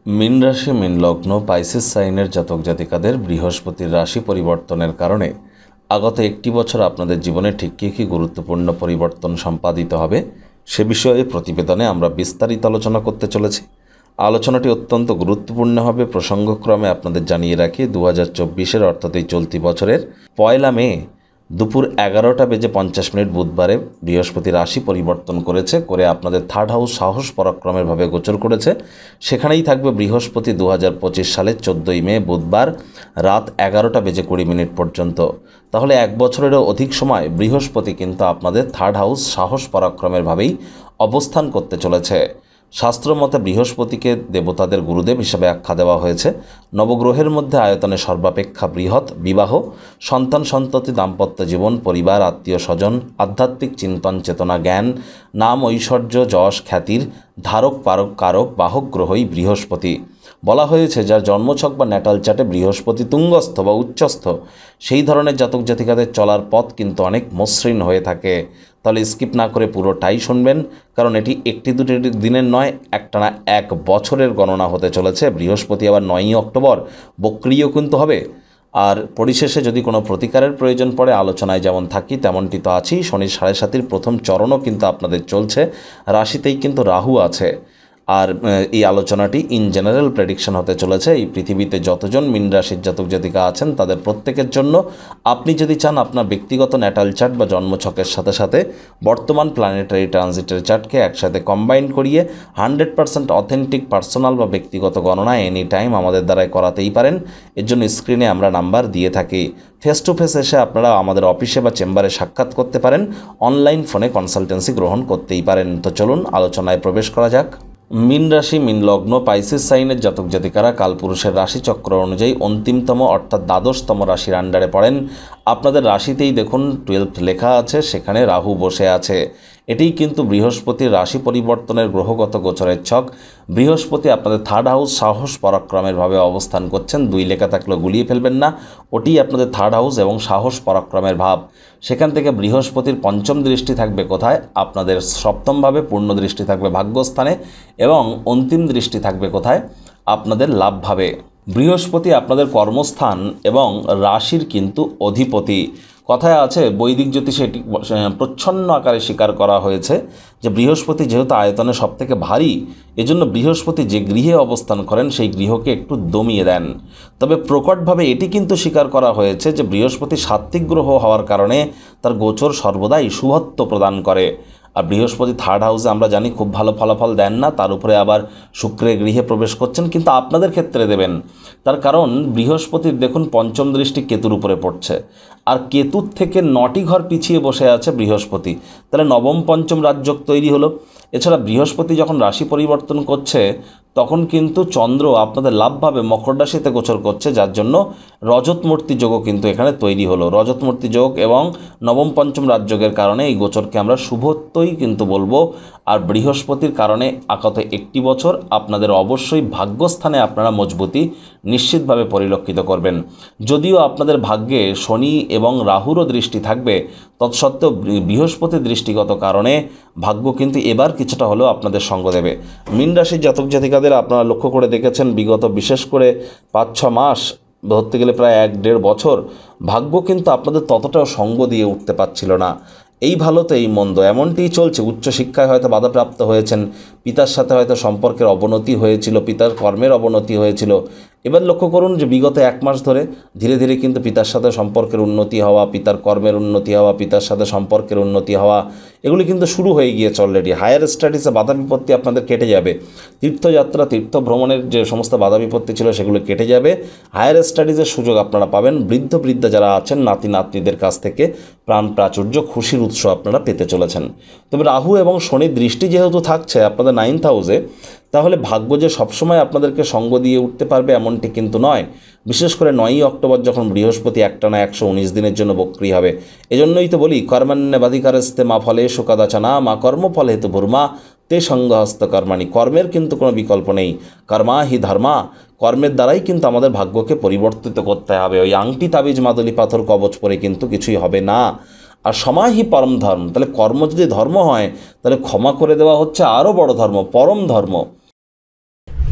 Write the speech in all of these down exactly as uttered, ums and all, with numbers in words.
Mean राशि mean लग्न Pisces साइनेर जातक जातिकादेर बृहस्पतिर राशि परिवर्तनेर कारणे आगत एकटी बछर आपनादेर जीवने ठीक कि कि गुरुत्वपूर्ण परिवर्तन सम्पादित हबे से विषये प्रतिवेदने आमरा विस्तारित आलोचना करते चलेछि। आलोचनाटी अत्यंत गुरुत्वपूर्ण हबे। प्रसंगक्रमे आपनादेर जानिये राखि दो हज़ार चौबीस अर्थात चलती बछरेर पयला मे दुपुर एगारोटा बेजे पचास मिनट बुधवारे बृहस्पति राशि परिवर्तन करेছে করে আপনাদের থার্ড হাউস সাহস পরাক্রমের ভাবে গোচর করেছে। সেখানেই থাকবে বৃহস্পতি दो हज़ार पच्चीस সালের চোদ্দই মে বুধবার রাত এগারোটা বেজে কুড়ি মিনিট পর্যন্ত। তাহলে এক বছরেরও অধিক সময় বৃহস্পতি কিন্তু আপনাদের থার্ড হাউস সাহস পরাক্রমের ভাবেই অবস্থান করতে চলেছে। शास्त्र मते बृहस्पति के देवतादेर गुरुदेव हिसेबे आख्या देवा हयेछे। नवग्रहेर मध्य आयतने सर्वापेक्षा बृहत् विवाह सन्तान सन्तति दाम्पत्य जीवन परिवार आत्मीय स्वजन आध्यात्मिक चिंतन चेतना ज्ञान नाम ऐश्वर्य जश ख्यातिर धारक पारक कारक बाहक ग्रहई बृहस्पति। बला हयेछे जार जन्मछक बा न्याटाल चार्टे बृहस्पति तुंगस्थ बा उच्चस्थ सेई धरनेर जातक जातिकादेर चलार पथ किन्तु अनेक मसृण हये थाके। ताहले स्किप ना करे पुरोटाई शुनबेन, कारण एटी एकटी दुटी दिनेर नय एकटाना एक बछरेर गणना होते चलेছে। बृहस्पति आबार नयई अक्टोबर बक्रिय किन्तु हबे। और परिशेषे यदि कोनो प्रतिकारेर प्रयोजन पड़े आलोचनाय जेमन थाकी तेमनटी तो आछेई। शनि साढ़े सातिर प्रथम चरणও किन्तु आपनादेर चलছে, राशितेई किन्तु राहु आछे। और ये आलोचनाटी इन जेनारेल प्रेडिक्शन होते चलेছে। এই পৃথিবীতে যতজন মিন রাশির জাতক জাতিকা আছেন তাদের প্রত্যেকের জন্য আপনি যদি চান আপনার ব্যক্তিগত ন্যাটাল চার্ট বা জন্মছকের সাথে সাথে বর্তমান প্ল্যানেটারি ট্রানজিটের চার্টকে একসাথে কম্বাইন করিয়ে হান্ড্রেড পার্সেন্ট অথেন্টিক পার্সোনাল বা ব্যক্তিগত গণনা এনি টাইম আমাদের দ্বারাই করাতেই পারেন। এর জন্য স্ক্রিনে আমরা নাম্বার দিয়ে থাকি। फेस टू फेस एसे आपनारा आमादेर अफिसे बा चेम्बारे साक्षात् करते पारेन, अनलाइन फोने कन्सालटेंसि ग्रहण करतेई पारेन। तो चलुन आलोचनाय प्रवेश करा जाक। मीन राशि मीन लग्न पाइसेस साइनेर जातक जातिकारा कालपुरुषेर राशिचक्र अनुयायी अंतिमतम अर्थात द्वादशतम राशिर आंडारे पड़ेन। आपनादेर राशितेई देखुन ट्वेल्थ लेखा आछे, सेखाने राहु बसे आछे। एटी किन्तु बृहस्पतिर राशि परिवर्तनेर ग्रहगत गोचरेर छक। बृहस्पति आपनादेर थार्ड हाउस साहस पराक्रमेर भावे अवस्थान करछेन। दुई लेखा थाकले गुलिये फेलबेन ना, ओटी आपनादेर थार्ड हाउस एवं साहस पराक्रमेर भाव। सेखान थेके बृहस्पतिर पंचम दृष्टि थाकबे कोथाय? आपनादेर सप्तम भावे। पूर्ण दृष्टि थाकबे भाग्यस्थाने एवं अंतिम दृष्टि थाकबे कोथाय? आपनादेर लाभ भावे। बृहस्पति आपनादेर कर्मस्थान एवं राशिर किन्तु अधिपति। कथाय आछे वैदिक ज्योतिषे एटी प्रच्छन्न आकारे स्वीकार करा हयेछे जे बृहस्पति जेहेतु आयतने सबथेके भारी, एजন্য बृहस्पति जे गृहे अवस्थान करेन सेई गृहके एकटु दमिয়ে देन। तबे प्रकटभावे एटी किन्तु स्वीकार करा हयेछे जे बृहस्पति सात्विक ग्रह हওয়ার कारणे तार गोचर सर्वदाई शुभत्व प्रदान करे। और बृहस्पति थार्ड हाउसे आमरा जानी खूब भालो फलाफल देन ना, तार उपरे आबार शुक्रेर गृहे प्रवेश करছেন, किन्तु आपनादेर क्षेत्रे देবেন। तार कारण बृहस्पति देखुन पंचम दृष्टि केतुर उपरे पड़ছে, और केतुर थेके नटी घर पिछिए बसे आछे बृहस्पति। ताहले नवम पंचम राजयोग तैरी हलो। एछाड़ा बृहस्पति जखन राशि परिवर्तन करছে तखन किन्तु चंद्र आपनादेर लाभ भावे मकर राशिते गोचर करছে, जार जन्य रजतमूर्ति योगও किन्तु एखाने तैरी हलो। रजतमूर्ति योग एवं नवम पंचम राजयोगेर कारणे এই गोचरके आमरा शुभत्वই किन्तु बोलबो। और बृहस्पतिर कारणे आगत एकटी बछर आपनादेर अवश्यई भाग्यस्थाने आपनारा मजबूती निश्चितभावे परिलक्षित करबेन। यदिও आपनादेर भाग्ये शनि एवं राहुरो दृष्टि थाकबे, तत्सत्त्वेও बृहस्पति दृष्टिगत कारणे भाग्य किन्तु एबार किछुटा हलेও आपनादेर संग देবে। मीन राशिर जातक जातिकादेर आपनारा लक्ष्य करे देखेছেন विगत विशेष करे पाँच छ मास धरते गेले प्राय एक देড় बछर भाग्य किन्तु आपनादेर ततटाও संग दिए उठते पारछिल ना। এই ভালো তো এই মন্দ এমনটিই চলছে। উচ্চ শিক্ষায় হয়তো বাধাপ্রাপ্ত হয়েছেন, পিতার সাথে হয়তো সম্পর্কের অবনতি হয়েছিল, পিতার কর্মের অবনতি হয়েছিল। এবার লক্ষ্য করুন যে বিগত এক মাস ধরে ধীরে ধীরে কিন্তু পিতার সাথে সম্পর্কের উন্নতি হওয়া, পিতার কর্মের উন্নতি হওয়া, পিতার সাথে সম্পর্কের উন্নতি হওয়া এগুলি কিন্তু শুরু হয়ে গিয়েছে অলরেডি। হায়ার স্টাডিজে বাধা বিপত্তি আপনাদের কেটে যাবে। তীর্থযাত্রা তীর্থ ভ্রমণের যে সমস্ত বাধা বিপত্তি ছিল সেগুলো কেটে যাবে। হায়ার স্টাডিজের সুযোগ আপনারা পাবেন। বৃদ্ধ বৃদ্ধা যারা আছেন নাতি নাতনিদের কাছ থেকে প্রাণ প্রাচুর্য খুশির উৎস আপনারা পেতে চলেছেন। তবে রাহু এবং শনির দৃষ্টি যেহেতু থাকছে আপনাদের নাইন্থ হাউসে, তাহলে ভাগ্য যে সবসময় আপনাদেরকে সঙ্গ দিয়ে উঠতে পারবে এমনটি কিন্তু নয়। বিশেষ করে নয়ই অক্টোবর যখন বৃহস্পতি একটানা একশো উনিশ দিনের জন্য বক্রী হবে। এজন্যই তো বলি কর্মান্যবাধিকারস্তে মা ফলে শোকাদাচনা মা কর্মফল হেতু ভূর্মা তে সঙ্গহস্ত কর্মাণি। কর্মের কিন্তু কোনো বিকল্প নেই। কর্মা হি ধর্মা, কর্মের দ্বারাই কিন্তু আমাদের ভাগ্যকে পরিবর্তিত করতে হবে। ওই আংটি তাবিজ মাদুলি পাথর কবচ পরে কিন্তু কিছুই হবে না। আর সময় হি পরম ধর্ম। তাহলে কর্ম যদি ধর্ম হয় তাহলে ক্ষমা করে দেওয়া হচ্ছে আরও বড় ধর্ম, পরম ধর্ম।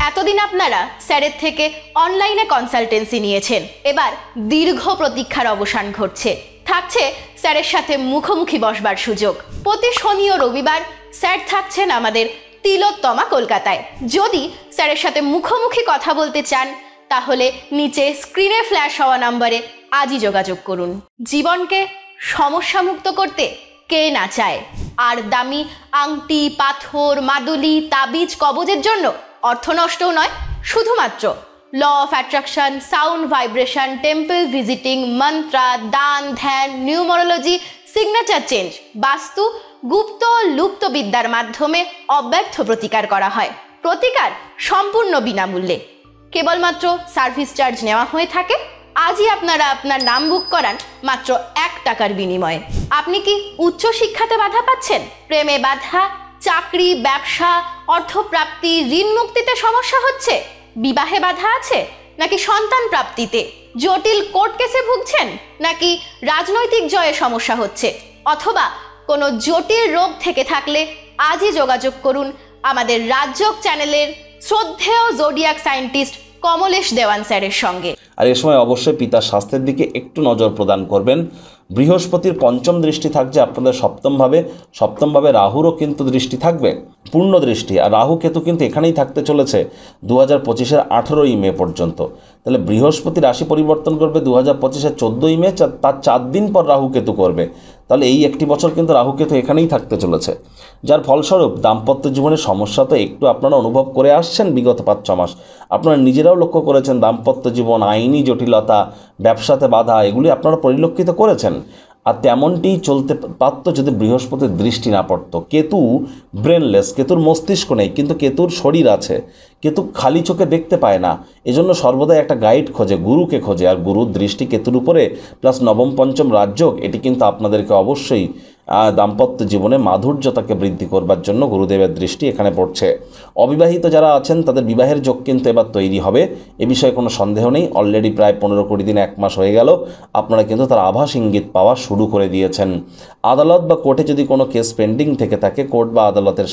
এতদিন আপনারা স্যারের থেকে অনলাইনে কনসালটেন্সি নিয়েছেন, এবার দীর্ঘ প্রতীক্ষার অবসান ঘটছে। থাকছে স্যারের সাথে মুখোমুখি বসবার সুযোগ। প্রতি শনি ও রবিবার স্যার থাকছেন আমাদের তিলোত্তমা কলকাতায়। যদি স্যারের সাথে মুখোমুখি কথা বলতে চান তাহলে নিচে স্ক্রিনে ফ্ল্যাশ হওয়া নম্বরে আজই যোগাযোগ করুন। জীবনকে সমস্যামুক্ত করতে কে না চায়? আর দামি আংটি, পাথর, মাদুলি, তাবিজ, কবজের জন্য অর্থ নষ্টও নয়, শুধুমাত্র law of attraction, sound vibration, temple visiting, mantra, দান, ধ্যান, নিউমারোলজি, সিগনেচার চেঞ্জ, বাস্তু, গুপ্ত লুপ্ত বিদ্যার মাধ্যমে অব্যর্থ প্রতিকার করা হয়। প্রতিকার সম্পূর্ণ বিনামূল্যে, কেবলমাত্র সার্ভিস চার্জ নেওয়া হয়ে থাকে। আজই আপনারা আপনার নাম বুক করান মাত্র এক টাকার বিনিময়ে। আপনি কি উচ্চ শিক্ষাতে বাধা পাচ্ছেন? প্রেমে বাধা, চাকরি, ব্যবসা, অর্থপ্রাপ্তি, ঋণ মুক্তিতে সমস্যা হচ্ছে? বিবাহে বাধা আছে? নাকি সন্তান প্রাপ্তিতে? জটিল কোর্ট কেসে ভুগছেন? নাকি রাজনৈতিক জয়ে সমস্যা হচ্ছে? অথবা কোনো জটিল রোগ থেকে থাকলে আজই যোগাযোগ করুন আমাদের রাজযোগ চ্যানেলের শ্রদ্ধেয় জোডিয়াক সায়েন্টিস্ট কমলেশ দেওয়ান স্যারের সঙ্গে। আর এ সময় অবশ্যই পিতার স্বাস্থ্যের দিকে একটু নজর প্রদান করবেন। বৃহস্পতির পঞ্চম দৃষ্টি থাকছে আপনাদের সপ্তমভাবে। সপ্তমভাবে রাহুরও কিন্তু দৃষ্টি থাকবে, পূর্ণ দৃষ্টি। আর রাহু কেতু কিন্তু এখানেই থাকতে চলেছে দু হাজার পঁচিশের আঠেরোই মে পর্যন্ত। তাহলে বৃহস্পতি রাশি পরিবর্তন করবে দু হাজার পঁচিশের চোদ্দোই মে, তার চার দিন পর রাহু কেতু করবে। তাহলে এই একটি বছর কিন্তু রাহু কেতু এখানেই থাকতে চলেছে, যার ফলস্বরূপ দাম্পত্য জীবনের সমস্যা তো একটু আপনারা অনুভব করে আসছেন বিগত পাঁচ ছ মাস। আপনারা নিজেরাও লক্ষ্য করেছেন দাম্পত্য জীবন, আইনি জটিলতা, ব্যবসাতে বাধা, এগুলি আপনারা পরিলক্ষিত করেছেন। আর তেমনটিই চলতে পারত যদি বৃহস্পতির দৃষ্টি না পড়তো। কেতু ব্রেনলেস, কেতুর মস্তিষ্ক নেই, কিন্তু কেতুর শরীর আছে। কেতু খালি চোখে দেখতে পায় না, এজন্য সর্বদাই একটা গাইড খোঁজে, গুরুকে খোঁজে। আর গুরুর দৃষ্টি কেতুর উপরে, প্লাস নবম পঞ্চম রাজযোগ, এটি কিন্তু আপনাদেরকে অবশ্যই দাম্পত্য জীবনে মাধুর্যতাকে বৃদ্ধি করবার জন্য গুরুদেবের দৃষ্টি এখানে পড়ছে। অবিবাহিত যারা আছেন তাদের বিবাহের যোগ কিন্তু এবার তৈরি হবে, এ বিষয়ে কোনো সন্দেহ নেই। অলরেডি প্রায় পনেরো কুড়ি দিন, এক মাস হয়ে গেল, আপনারা কিন্তু তার আভাস ইঙ্গিত পাওয়া শুরু করে দিয়েছেন। আদালত বা কোর্টে যদি কোনো কেস পেন্ডিং থেকে থাকে, কোর্ট বা আদালতের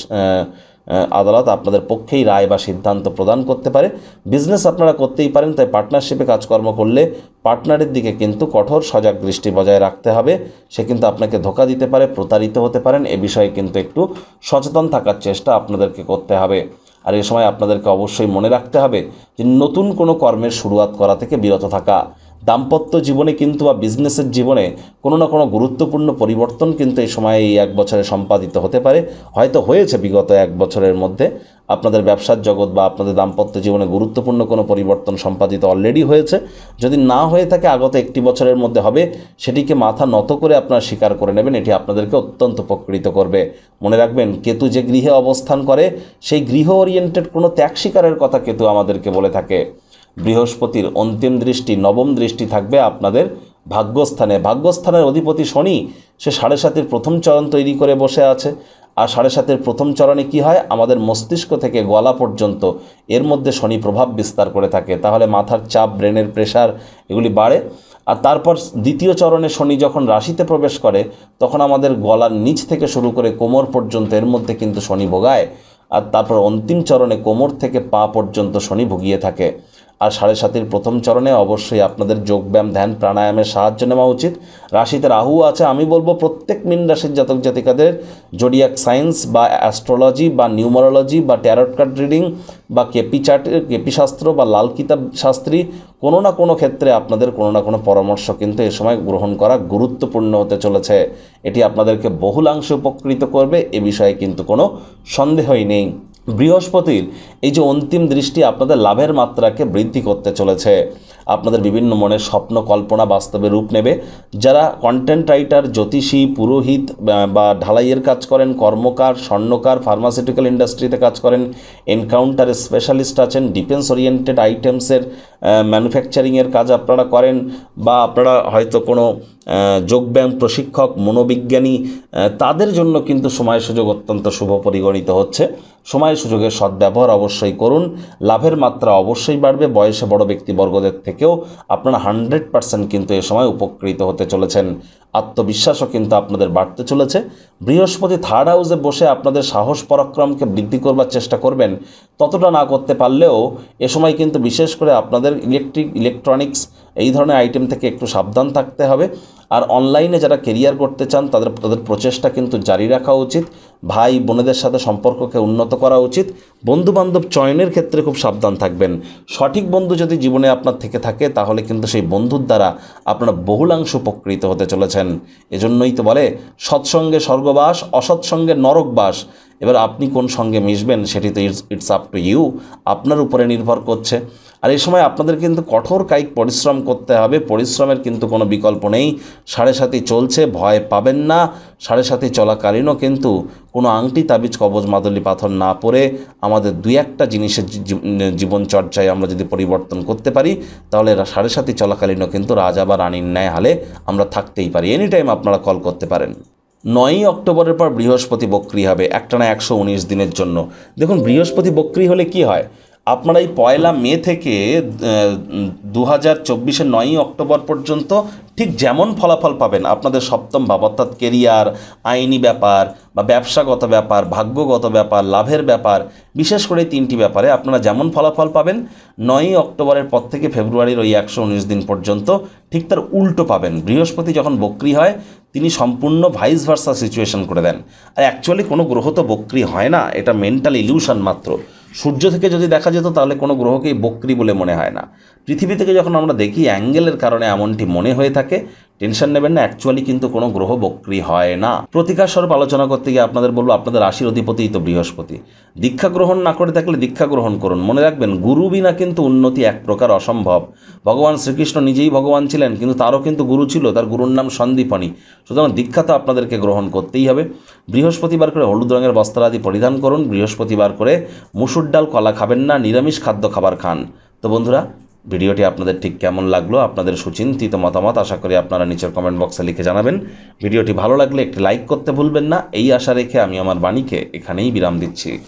আদালত আপনাদের পক্ষেই রায় বা সিদ্ধান্ত প্রদান করতে পারে। বিজনেস আপনারা করতেই পারেন, তাই পার্টনারশিপে কাজকর্ম করলে পার্টনারের দিকে কিন্তু কঠোর সজাগ দৃষ্টি বজায় রাখতে হবে। সে কিন্তু আপনাকে ধোঁকা দিতে পারে, প্রতারিত হতে পারেন, এ বিষয়ে কিন্তু একটু সচেতন থাকার চেষ্টা আপনাদেরকে করতে হবে। আর এ সময় আপনাদেরকে অবশ্যই মনে রাখতে হবে যে নতুন কোনো কর্মের শুরুয়াত করা থেকে বিরত থাকা। দাম্পত্য জীবনে কিন্তু বা বিজনেসের জীবনে কোনো না কোনো গুরুত্বপূর্ণ পরিবর্তন কিন্তু এই সময় এই এক বছরে সম্পাদিত হতে পারে, হয়তো হয়েছে বিগত এক বছরের মধ্যে। আপনাদের ব্যবসার জগৎ বা আপনাদের দাম্পত্য জীবনে গুরুত্বপূর্ণ কোনো পরিবর্তন সম্পাদিত অলরেডি হয়েছে। যদি না হয়ে থাকে আগত একটি বছরের মধ্যে হবে, সেটিকে মাথা নত করে আপনারা স্বীকার করে নেবেন, এটি আপনাদেরকে অত্যন্ত উপকৃত করবে। মনে রাখবেন, কেতু যে গৃহে অবস্থান করে সেই গৃহ ওরিয়েন্টেড কোনো ত্যাগ স্বীকারের কথা কেতু আমাদেরকে বলে থাকে। বৃহস্পতির অন্তিম দৃষ্টি, নবম দৃষ্টি থাকবে আপনাদের ভাগ্যস্থানে। ভাগ্যস্থানের অধিপতি শনি, সে সাড়ে সাতের প্রথম চরণ তৈরি করে বসে আছে। আর সাড়ে সাতের প্রথম চরণে কি হয়, আমাদের মস্তিষ্ক থেকে গলা পর্যন্ত এর মধ্যে শনি প্রভাব বিস্তার করে থাকে। তাহলে মাথার চাপ, ব্রেনের প্রেশার এগুলি বাড়ে। আর তারপর দ্বিতীয় চরণে শনি যখন রাশিতে প্রবেশ করে, তখন আমাদের গলার নিচ থেকে শুরু করে কোমর পর্যন্ত এর মধ্যে কিন্তু শনি ভোগায়। আর তারপর অন্তিম চরণে কোমর থেকে পা পর্যন্ত শনি ভুগিয়ে থাকে। আর সাড়ে সাতের প্রথম চরণে অবশ্যই আপনাদের যোগব্যায়াম, ধ্যান, প্রাণায়ামের সাহায্য নেওয়া উচিত। রাশিতে রাহু আছে, আমি বলবো প্রত্যেক মীন রাশির জাতক জাতিকাদের জোডিয়াক সায়েন্স বা অ্যাস্ট্রোলজি বা নিউমারোলজি বা ট্যারট কার্ড রিডিং বা কেপি চার্ট, কেপি শাস্ত্র বা লাল কিতাব শাস্ত্রী, কোনো না কোনো ক্ষেত্রে আপনাদের কোনো না কোনো পরামর্শ কিন্তু এ সময় গ্রহণ করা গুরুত্বপূর্ণ হতে চলেছে। এটি আপনাদেরকে বহুলাংশে উপকৃত করবে, এ বিষয়ে কিন্তু কোনো সন্দেহই নেই। বৃহস্পতির এই যে অন্তিম দৃষ্টি আপনাদের লাভের মাত্রাকে বৃদ্ধি করতে চলেছে। আপনাদের বিভিন্ন মনের স্বপ্ন কল্পনা বাস্তবে রূপ নেবে। যারা কন্টেন্ট রাইটার, জ্যোতিষী, পুরোহিত বা ঢালাইয়ের কাজ করেন, কর্মকার, স্বর্ণকার, ফার্মাসিউটিক্যাল ইন্ডাস্ট্রিতে কাজ করেন, এনকাউন্টারের স্পেশালিস্ট আছেন, ডিফেন্স ওরিয়েন্টেড আইটেমসের ম্যানুফ্যাকচারিংয়ের কাজ আপনারা করেন, বা আপনারা হয়তো কোনো যোগব্যায়াম প্রশিক্ষক, মনোবিজ্ঞানী, তাদের জন্য কিন্তু সময় সুযোগ অত্যন্ত শুভ পরিগণিত হচ্ছে। সময় সুযোগের সদ্ব্যবহার অবশ্যই করুন। লাভের মাত্রা অবশ্যই বাড়বে। বয়সে বড় ব্যক্তিবর্গদের থেকেও আপনারা হান্ড্রেড পার্সেন্ট কিন্তু এ সময় উপকৃত হতে চলেছেন। আত্মবিশ্বাসও কিন্তু আপনাদের বাড়তে চলেছে। বৃহস্পতি থার্ড হাউসে বসে আপনাদের সাহস পরাক্রমকে বৃদ্ধি করবার চেষ্টা করবেন। ততটা না করতে পারলেও এ সময় কিন্তু বিশেষ করে আপনাদের ইলেকট্রিক ইলেকট্রনিক্স এই ধরনের আইটেম থেকে একটু সাবধান থাকতে হবে। আর অনলাইনে যারা কেরিয়ার করতে চান তাদের তাদের প্রচেষ্টা কিন্তু জারি রাখা উচিত। ভাই বোনেদের সাথে সম্পর্ককে উন্নত করা উচিত। বন্ধুবান্ধব চয়নের ক্ষেত্রে খুব সাবধান থাকবেন। সঠিক বন্ধু যদি জীবনে আপনার থেকে থাকে তাহলে কিন্তু সেই বন্ধুর দ্বারা আপনারা বহুলাংশ উপকৃত হতে চলেছেন। এজন্যই তো বলে সৎসঙ্গে স্বর্গবাস, অসৎসঙ্গে নরকবাস। এবার আপনি কোন সঙ্গে মিশবেন সেটি তো it's it's up to you, আপনার উপরে নির্ভর করছে। আর এই সময় আপনাদের কিন্তু কঠোর কায়িক পরিশ্রম করতে হবে। পরিশ্রমের কিন্তু কোনো বিকল্প নেই। সাড়ে সাথি চলছে, ভয় পাবেন না। সাড়ে সাথি চলাকালীনও কিন্তু কোনো আংটি তাবিজ কবজ মাদুলি পাথর না পরে আমাদের দুই একটা জিনিসের জীবনচর্চায় আমরা যদি পরিবর্তন করতে পারি তাহলে সাড়ে সাথী চলাকালীনও কিন্তু রাজা বা রানীর ন্যায় হালে আমরা থাকতেই পারি। এনি টাইম আপনারা কল করতে পারেন। নয়ই অক্টোবরের পর বৃহস্পতি বক্রী হবে একটানা একশো উনিশ দিনের জন্য। দেখুন বৃহস্পতি বক্রী হলে কি হয়, আপনারা এই পয়লা মে থেকে দু হাজার চব্বিশের নয়ই অক্টোবর পর্যন্ত ঠিক যেমন ফলাফল পাবেন আপনাদের সপ্তম ভাব অর্থাৎ কেরিয়ার, আইনি ব্যাপার বা ব্যবসাগত ব্যাপার, ভাগ্যগত ব্যাপার, লাভের ব্যাপার, বিশেষ করে তিনটি ব্যাপারে আপনারা যেমন ফলাফল পাবেন নয়ই অক্টোবরের পর থেকে ফেব্রুয়ারির ওই একশো উনিশ দিন পর্যন্ত ঠিক তার উল্টো পাবেন। বৃহস্পতি যখন বক্রী হয় তিনি সম্পূর্ণ ভাইস ভার্সা সিচুয়েশন করে দেন। আর অ্যাকচুয়ালি কোনো গ্রহ তো বক্রী হয় না, এটা মেন্টাল ইলিউশন মাত্র। সূর্য থেকে যদি দেখা যেত তাহলে কোনো গ্রহকেই বক্রী বলে মনে হয় না। পৃথিবী থেকে যখন আমরা দেখি অ্যাঙ্গেলের কারণে এমনটি মনে হয়ে থাকে। টেনশন নেবেন না, অ্যাকচুয়ালি কিন্তু কোনো গ্রহ বক্রী হয় না। প্রতিকার স্বরূপ আলোচনা করতে গিয়ে আপনাদের বলবো আপনাদের রাশির অধিপতিই তো বৃহস্পতি। দীক্ষা গ্রহণ না করে থাকলে দীক্ষা গ্রহণ করুন। মনে রাখবেন গুরু বিনা কিন্তু উন্নতি এক প্রকার অসম্ভব। ভগবান শ্রীকৃষ্ণ নিজেই ভগবান ছিলেন কিন্তু তারও কিন্তু গুরু ছিল, তার গুরুর নাম সন্দীপনী। সুতরাং দীক্ষা তো আপনাদেরকে গ্রহণ করতেই হবে। বৃহস্পতিবার করে হলুদ রঙের বস্ত্র আদি পরিধান করুন। বৃহস্পতিবার করে মুসুর ডাল কলা খাবেন না, নিরামিষ খাদ্য খাবার খান। তো বন্ধুরা ভিডিওটি আপনাদের ঠিক কেমন লাগলো, আপনাদের সুচিন্তিত মতামত আশা করি আপনারা নিচের কমেন্ট বক্সে লিখে জানাবেন। ভিডিওটি ভালো লাগলে একটি লাইক করতে ভুলবেন না। এই আশা রেখে আমি আমার বাণীকে এখানেই বিরাম দিচ্ছি।